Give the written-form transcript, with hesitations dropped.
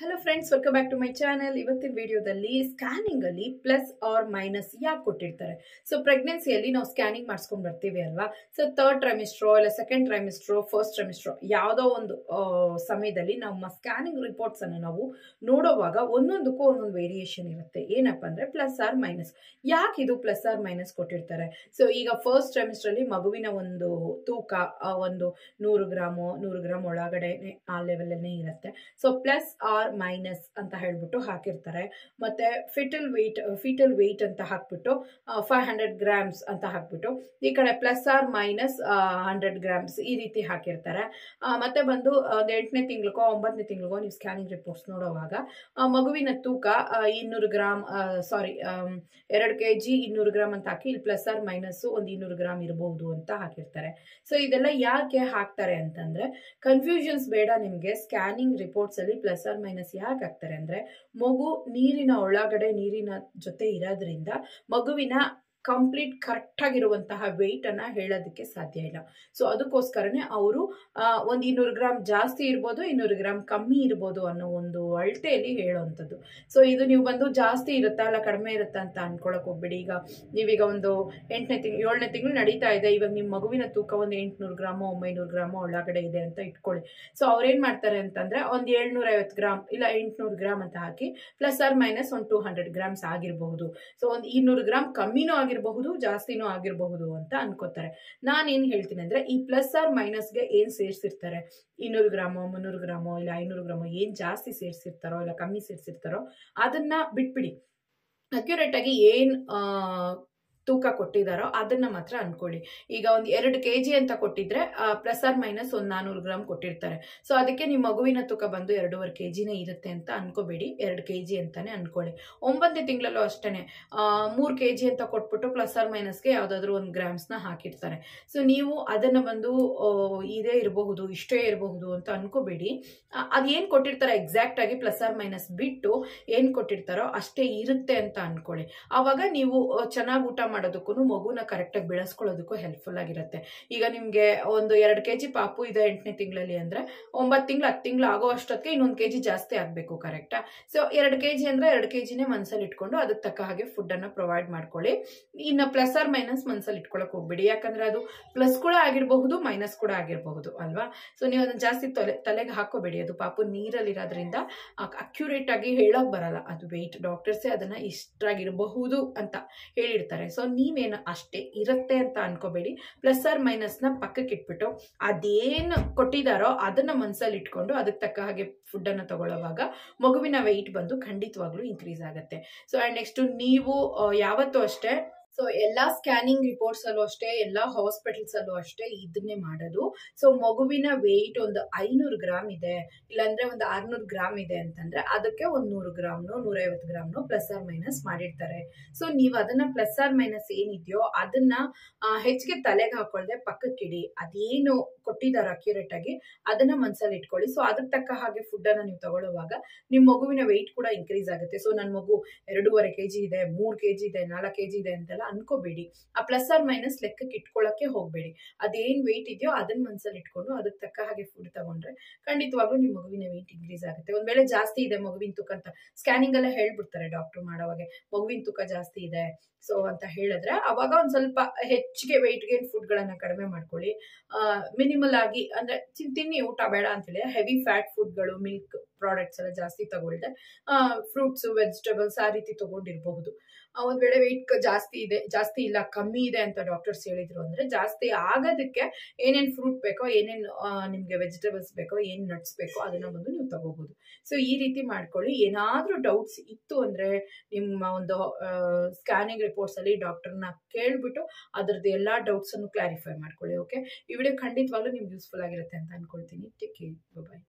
Hello friends, welcome back to my channel. ಇವತ್ತಿನ ವಿಡಿಯೋದಲ್ಲಿ scanning ಅಲ್ಲಿ ಪ್ಲಸ್ ಆರ್ ಮೈನಸ್ ಯಾಕೆ ಕೊಟ್ಟಿರ್ತಾರೆ. ಸೊ ಪ್ರೆಗ್ನೆನ್ಸಿಯಲ್ಲಿ ನಾವು ಸ್ಕ್ಯಾನಿಂಗ್ ಮಾಡಿಸ್ಕೊಂಡು ಬರ್ತೀವಿ ಅಲ್ವಾ. ಸೊ ಥರ್ಡ್ ಟ್ರೈಮಿಸ್ಟ್ರೋ ಇಲ್ಲ ಸೆಕೆಂಡ್ ಟ್ರೈಮಿಸ್ಟ್ರೋ ಫಸ್ಟ್ ಟ್ರೈಮಿಸ್ಟ್ರೋ ಯಾವುದೋ ಒಂದು ಸಮಯದಲ್ಲಿ ನಮ್ಮ ಸ್ಕ್ಯಾನಿಂಗ್ ರಿಪೋರ್ಟ್ಸ್ ಅನ್ನು ನಾವು ನೋಡುವಾಗ ಒಂದೊಂದಕ್ಕೂ ಒಂದೊಂದು ವೇರಿಯೇಷನ್ ಇರುತ್ತೆ. ಏನಪ್ಪಾ ಅಂದ್ರೆ ಪ್ಲಸ್ ಆರ್ ಮೈನಸ್. ಯಾಕೆ ಇದು ಪ್ಲಸ್ ಆರ್ ಮೈನಸ್ ಕೊಟ್ಟಿರ್ತಾರೆ? ಸೊ ಈಗ ಫಸ್ಟ್ ಟ್ರೈಮಿಸ್ಟರ್ ಅಲ್ಲಿ ಮಗುವಿನ ಒಂದು ತೂಕ ಒಂದು 100 ಗ್ರಾಮ್ ಒಳಗಡೆ ಆ ಲೆವೆಲ್ ಇರುತ್ತೆ. ಸೊ ಪ್ಲಸ್ ಆರ್ ಮೈನಸ್ ಅಂತ ಹೇಳ್ಬಿಟ್ಟು ಹಾಕಿರ್ತಾರೆ. ಮತ್ತೆ ಫಿಟಲ್ ವೇಟ್ ಅಂತ ಹಾಕ್ಬಿಟ್ಟು 500 ಗ್ರಾಮ್ಸ್ ಅಂತ ಹಾಕ್ಬಿಟ್ಟು ಈ ಕಡೆ ಪ್ಲಸ್ ಆರ್ ಮೈನಸ್ 100 ಗ್ರಾಮ್ಸ್ ಈ ರೀತಿ ಹಾಕಿರ್ತಾರೆ. ಮತ್ತೆ ಬಂದು 8ನೇ ತಿಂಗಳಿಗೋ 9ನೇ ತಿಂಗಳಿಗೋ ನೀವು ಸ್ಕ್ಯಾನಿಂಗ್ ರಿಪೋರ್ಟ್ಸ್ ನೋಡುವಾಗ ಮಗುವಿನ ತೂಕ 200 ಗ್ರಾಮ್ 2 kg 200 ಗ್ರಾಮ್ ಅಂತ ಹಾಕಿ ಇಲ್ಲಿ ಪ್ಲಸ್ ಆರ್ ಮೈನಸ್ ಒಂದು 200 ಗ್ರಾಮ್ ಇರಬಹುದು ಅಂತ ಹಾಕಿರ್ತಾರೆ. ಸೊ ಇದೆಲ್ಲ ಯಾಕೆ ಹಾಕ್ತಾರೆ ಅಂತಂದ್ರೆ ಕನ್ಫ್ಯೂಷನ್ಸ್ ಬೇಡ ನಿಮ್ಗೆ. ಸ್ಕ್ಯಾನಿಂಗ್ ರಿಪೋರ್ಟ್ಸ್ ಅಲ್ಲಿ ಪ್ಲಸ್ ಆರ್ ಮೈನಸ್ ಯಾಕೆ ಹಾಕ್ತಾರೆ ಅಂದ್ರೆ ಮಗು ನೀರಿನ ಒಳಗಡೆ ನೀರಿನ ಜೊತೆ ಇರೋದ್ರಿಂದ ಮಗುವಿನ ಕಂಪ್ಲೀಟ್ ಕರೆಕ್ಟ್ ಆಗಿರುವಂತಹ ವೆಯ್ಟ್ ಅನ್ನ ಹೇಳೋದಕ್ಕೆ ಸಾಧ್ಯ ಇಲ್ಲ. ಸೊ ಅದಕ್ಕೋಸ್ಕರನೇ ಅವರು ಒಂದು 200 ಗ್ರಾಮ್ ಜಾಸ್ತಿ ಇರ್ಬೋದು 200 ಗ್ರಾಮ್ ಕಮ್ಮಿ ಇರ್ಬೋದು ಅನ್ನೋ ಒಂದು ಅಳತೆಯಲ್ಲಿ ಹೇಳುವಂಥದ್ದು. ಸೊ ಇದು ನೀವು ಬಂದು ಜಾಸ್ತಿ ಇರುತ್ತಾ ಅಲ್ಲ ಕಡಿಮೆ ಇರುತ್ತಾ ಅಂತ ಅನ್ಕೊಳಕ್ ಹೋಗ್ಬೇಡಿ. ಈಗ ನೀವೀಗ ಒಂದು 7ನೇ ತಿಂಗಳು ನಡೀತಾ ಇದೆ, ಇವಾಗ ನಿಮ್ಮ ಮಗುವಿನ ತೂಕ ಒಂದು 800 ಗ್ರಾಮೋ 900 ಗ್ರಾಮೋ ಒಳಗಡೆ ಇದೆ ಅಂತ ಇಟ್ಕೊಳ್ಳಿ. ಸೊ ಅವ್ರೇನ್ ಮಾಡ್ತಾರೆ ಅಂತಂದ್ರೆ ಒಂದು 750 ಗ್ರಾಮ್ ಇಲ್ಲ 800 ಗ್ರಾಮ್ ಅಂತ ಹಾಕಿ ಪ್ಲಸ್ ಆರ್ ಮೈನಸ್ ಒಂದು 200 ಗ್ರಾಮ್ಸ್ ಆಗಿರಬಹುದು. ಸೊ ಒಂದು 200 ಗ್ರಾಮ್ ಕಮ್ಮಿನೂ ಆಗಿರಬಹುದು ಜಾಸ್ತಿನೂ ಆಗಿರಬಹುದು ಅಂತ ಅನ್ಕೋತಾರೆ. ನಾನೇನ್ ಹೇಳ್ತೀನಿ ಅಂದ್ರೆ ಈ ಪ್ಲಸ್ ಆರ್ ಮೈನಸ್ಗೆ ಏನ್ ಸೇರ್ಸಿರ್ತಾರೆ 200 ಗ್ರಾಮೋ 300 ಗ್ರಾಮೋ ಇಲ್ಲ 500 ಗ್ರಾಮೋ ಏನ್ ಜಾಸ್ತಿ ಸೇರ್ಸಿರ್ತಾರೋ ಇಲ್ಲ ಕಮ್ಮಿ ಸೇರ್ಸಿರ್ತಾರೋ ಅದನ್ನ ಬಿಟ್ಬಿಡಿ. ಅಕ್ಯುರೇಟ್ ಆಗಿ ಏನ್ ತೂಕ ಕೊಟ್ಟಿದಾರೋ ಅದನ್ನ ಮಾತ್ರ ಅನ್ಕೊಳ್ಳಿ. ಈಗ ಒಂದು 2 kg ಅಂತ ಕೊಟ್ಟಿದ್ರೆ ಪ್ಲಸ್ ಆರ್ ಮೈನಸ್ ಒಂದು 400 ಗ್ರಾಮ್ ಕೊಟ್ಟಿರ್ತಾರೆ. ಸೊ ಅದಕ್ಕೆ ನಿಮ್ಮ ಮಗುವಿನ ತೂಕ ಬಂದು 2.5 kg ಇರುತ್ತೆ ಅಂತ ಅನ್ಕೋಬೇಡಿ, 2 kg ಅಂತಾನೆ ಅನ್ಕೊಳ್ಳಿ. 9ನೇ ತಿಂಗಳಲ್ಲೂ ಅಷ್ಟೇನೆ 3 kg ಅಂತ ಕೊಟ್ಬಿಟ್ಟು ಪ್ಲಸ್ ಆರ್ ಮೈನಸ್ಗೆ ಯಾವ್ದಾದ್ರು ಒಂದು ಗ್ರಾಮ್ಸ್ ನ ಹಾಕಿರ್ತಾರೆ. ಸೊ ನೀವು ಅದನ್ನ ಬಂದು ಇದೇ ಇರಬಹುದು ಇಷ್ಟೇ ಇರಬಹುದು ಅಂತ ಅನ್ಕೋಬೇಡಿ. ಅದೇನ್ ಕೊಟ್ಟಿರ್ತಾರೆ ಎಕ್ಸಾಕ್ಟ್ ಆಗಿ ಪ್ಲಸ್ ಆರ್ ಮೈನಸ್ ಬಿಟ್ಟು ಏನ್ ಕೊಟ್ಟಿರ್ತಾರೋ ಅಷ್ಟೇ ಇರುತ್ತೆ ಅಂತ ಅನ್ಕೊಳ್ಳಿ. ಆವಾಗ ನೀವು ಚೆನ್ನಾಗಿ ಊಟ ಮಾಡೋದಕ್ಕೂ ಮಗುನ ಕರೆಕ್ಟ್ ಆಗಿ ಬೆಳೆಸ್ಕೊಳ್ಳೋದಕ್ಕೂ ಹೆಲ್ಪ್ಫುಲ್ ಆಗಿರುತ್ತೆ. ಈಗ ನಿಮ್ಗೆ ಒಂದು 2 kg ಪಾಪು ಇದೆ 8ನೇ ತಿಂಗಳಲ್ಲಿ ಅಂದ್ರೆ 9 ತಿಂಗಳು 10 ತಿಂಗಳು ಆಗೋ ಅಷ್ಟೊತ್ತಿಗೆ ಇನ್ನೊಂದು kg ಜಾಸ್ತಿ ಆಗ್ಬೇಕು. ಕರೆಕ್ಟಾ? ಸೊ 2 kg ಅಂದ್ರೆ 2 kgನೇ ಮನ್ಸಲ್ಲಿ ಇಟ್ಕೊಂಡು ಅದಕ್ಕೆ ತಕ್ಕ ಹಾಗೆ ಫುಡ್ ಅನ್ನ ಪ್ರೊವೈಡ್ ಮಾಡ್ಕೊಳ್ಳಿ. ಇನ್ನು ಪ್ಲಸ್ ಆರ್ ಮೈನಸ್ ಮನ್ಸಲ್ಲಿ ಇಟ್ಕೊಳಕ್ ಹೋಗ್ಬೇಡಿ, ಯಾಕಂದ್ರೆ ಅದು ಪ್ಲಸ್ ಕೂಡ ಆಗಿರಬಹುದು ಮೈನಸ್ ಕೂಡ ಆಗಿರಬಹುದು ಅಲ್ವಾ. ಸೊ ನೀವು ಅದನ್ನ ಜಾಸ್ತಿ ತಲೆಗೆ ಹಾಕೋಬೇಡಿ. ಅದು ಪಾಪು ನೀರಲ್ಲಿ ಇರೋದ್ರಿಂದ ಅಕ್ಯುರೇಟ್ ಆಗಿ ಹೇಳಕ್ ಬರಲ್ಲ ಅದು ವೆಯ್ಟ್. ಡಾಕ್ಟರ್ಸೇ ಅದನ್ನ ಇಷ್ಟಾಗಿರಬಹುದು ಅಂತ ಹೇಳಿರ್ತಾರೆ. ಸೊ ನೀವೇನು ಅಷ್ಟೇ ಇರುತ್ತೆ ಅಂತ ಅನ್ಕೋಬೇಡಿ. ಪ್ಲಸ್ ಆರ್ ಮೈನಸ್ ನ ಪಕ್ಕಕ್ಕೆ ಇಟ್ಬಿಟ್ಟು ಅದೇನು ಕೊಟ್ಟಿದಾರೋ ಅದನ್ನ ಮನ್ಸಲ್ಲಿ ಇಟ್ಕೊಂಡು ಅದಕ್ಕೆ ತಕ್ಕ ಹಾಗೆ ಫುಡ್ ಅನ್ನ ತಗೊಳ್ಳುವಾಗ ಮಗುವಿನ ವೆಯ್ಟ್ ಬಂದು ಖಂಡಿತವಾಗ್ಲೂ ಇನ್ಕ್ರೀಸ್ ಆಗುತ್ತೆ. ಸೊ ಅಂಡ್ ನೆಕ್ಸ್ಟ್ ನೀವು ಯಾವತ್ತೂ ಅಷ್ಟೇ ಸೊ ಎಲ್ಲಾ ಸ್ಕ್ಯಾನಿಂಗ್ ರಿಪೋರ್ಟ್ಸ್ ಅಲ್ಲೂ ಅಷ್ಟೇ ಎಲ್ಲಾ ಹಾಸ್ಪಿಟಲ್ಸ್ ಅಲ್ಲೂ ಅಷ್ಟೇ ಇದನ್ನೇ ಮಾಡೋದು. ಸೊ ಮಗುವಿನ ವೆಯ್ಟ್ ಒಂದು 500 ಗ್ರಾಮ್ ಇದೆ ಇಲ್ಲಾಂದ್ರೆ ಒಂದು 600 ಗ್ರಾಮ್ ಇದೆ ಅಂತಂದ್ರೆ ಅದಕ್ಕೆ ಒಂದು 100 ಗ್ರಾಮ್ನೋ 150 ಗ್ರಾಮ್ನೋ ಪ್ಲಸ್ ಆರ್ ಮೈನಸ್ ಮಾಡಿರ್ತಾರೆ. ಸೊ ನೀವು ಅದನ್ನ ಪ್ಲಸ್ ಆರ್ ಮೈನಸ್ ಏನಿದೆಯೋ ಅದನ್ನ ಹೆಚ್ಚಿಗೆ ತಲೆಗೆ ಹಾಕೊಳ್ದೆ ಪಕ್ಕಕ್ಕಿಡಿ. ಅದೇನು ಕೊಟ್ಟಿದಾರ ಅಕ್ಯುರೇಟ್ ಆಗಿ ಅದನ್ನ ಮನ್ಸಲ್ಲಿ ಇಟ್ಕೊಳ್ಳಿ. ಸೊ ಅದಕ್ಕೆ ತಕ್ಕ ಹಾಗೆ ಫುಡ್ ಅನ್ನ ನೀವು ತಗೊಳ್ಳುವಾಗ ನಿಮ್ ಮಗುವಿನ ವೆಯ್ಟ್ ಕೂಡ ಇನ್ಕ್ರೀಸ್ ಆಗುತ್ತೆ. ಸೊ ನನ್ನ ಮಗು 2.5 kg ಇದೆ 3 kg ಇದೆ 4 kg ಇದೆ ಅಂತೆಲ್ಲ ಅನ್ಕೋಬೇಡಿ. ಆ ಪ್ಲಸ್ ಆರ್ ಮೈನಸ್ ಲೆಕ್ಕಕ್ಕೆ ಇಟ್ಕೊಳಕ್ಕೆ ಹೋಗ್ಬೇಡಿ. ಅದೇನ್ ವೆಯ್ಟ್ ಇದೆಯೋ ಅದನ್ನ ಮನ್ಸಲ್ಲಿ ಇಟ್ಕೊಂಡು ಅದಕ್ಕೆ ತಕ್ಕ ಹಾಗೆ ಫುಡ್ ತಗೊಂಡ್ರೆ ಖಂಡಿತವಾಗ್ಲೂ ನಿಮ್ ಮಗುವಿನ ವೆಯ್ಟ್ ಇನ್ಕ್ರೀಸ್ ಆಗುತ್ತೆ. ಒಂದ್ ವೇಳೆ ಜಾಸ್ತಿ ಇದೆ ಮಗುವಿನ ತೂಕ ಅಂತ ಸ್ಕ್ಯಾನಿಂಗ್ ಎಲ್ಲ ಹೇಳ್ಬಿಡ್ತಾರೆ ಡಾಕ್ಟರ್ ಮಾಡೋವಾಗ, ಮಗುವಿನ ತೂಕ ಜಾಸ್ತಿ ಇದೆ ಸೊ ಅಂತ ಹೇಳಿದ್ರೆ ಅವಾಗ ಒಂದ್ ಸ್ವಲ್ಪ ಹೆಚ್ಚಿಗೆ ವೆಯ್ಟ್ ಗೇನ್ ಫುಡ್ ಗಳನ್ನ ಕಡಿಮೆ ಮಾಡ್ಕೊಳ್ಳಿ. ಮಿನಿಮಲ್ ಆಗಿ ಅಂದ್ರೆ ತಿನ್ನಿ ಊಟ ಬೇಡ ಅಂತೇಳಿ ಹೆವಿ ಫ್ಯಾಟ್ ಫುಡ್ಗಳು ಮಿಲ್ಕ್ ಪ್ರಾಡಕ್ಟ್ಸ್ ಎಲ್ಲ ಜಾಸ್ತಿ ತಗೊಳ್ದೆ ಫ್ರೂಟ್ಸ್ ವೆಜಿಟೇಬಲ್ಸ್ ಆ ರೀತಿ ತಗೊಂಡಿರಬಹುದು. ಒಂದ್ ವೇಳೆ ವೆಯ್ಟ್ ಜಾಸ್ತಿ ಇಲ್ಲ ಕಮ್ಮಿ ಇದೆ ಅಂತ ಡಾಕ್ಟರ್ಸ್ ಹೇಳಿದ್ರು ಅಂದ್ರೆ ಜಾಸ್ತಿ ಆಗೋದಕ್ಕೆ ಏನೇನ್ ಫ್ರೂಟ್ ಬೇಕೋ ಏನೇನ್ ನಿಮ್ಗೆ ವೆಜಿಟೇಬಲ್ಸ್ ಬೇಕೋ ಏನ್ ನಟ್ಸ್ ಬೇಕೋ ಅದನ್ನ ಬಂದು ನೀವು ತಗೋಬಹುದು. ಸೊ ಈ ರೀತಿ ಮಾಡ್ಕೊಳ್ಳಿ. ಏನಾದ್ರೂ ಡೌಟ್ಸ್ ಇತ್ತು ಅಂದ್ರೆ ನಿಮ್ಮ ಒಂದು ಸ್ಕ್ಯಾನಿಂಗ್ ರಿಪೋರ್ಟ್ಸ್ ಅಲ್ಲಿ ಡಾಕ್ಟರ್ನ ಕೇಳ್ಬಿಟ್ಟು ಅದ್ರದ್ದು ಎಲ್ಲಾ ಡೌಟ್ಸ್ ಅನ್ನು ಕ್ಲಾರಿಫೈ ಮಾಡ್ಕೊಳ್ಳಿ. ಓಕೆ, ಈ ವಿಡಿಯೋ ಖಂಡಿತವಾಗ್ಲೂ ನಿಮ್ಗೆ ಯೂಸ್ಫುಲ್ ಆಗಿರುತ್ತೆ ಅಂತ ಅನ್ಕೊಳ್ತೀನಿ. Take care, by.